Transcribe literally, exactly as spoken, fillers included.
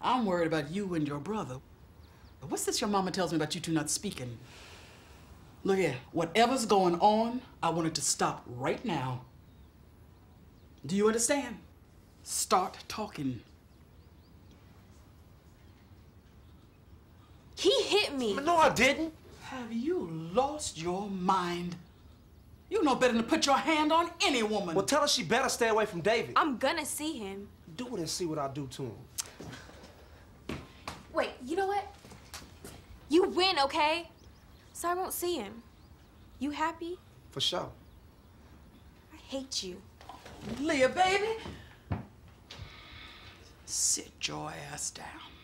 I'm worried about you and your brother. What's this your mama tells me about you two not speaking? Look here, whatever's going on, I want it to stop right now. Do you understand? Start talking. He hit me. No, I didn't. Have you lost your mind? You know better than to put your hand on any woman. Well, tell her she better stay away from David. I'm gonna see him. Do it and see what I do to him. Wait, you know what? You win, okay? So I won't see him. You happy? For sure. I hate you. Liyah, baby. Sit your ass down.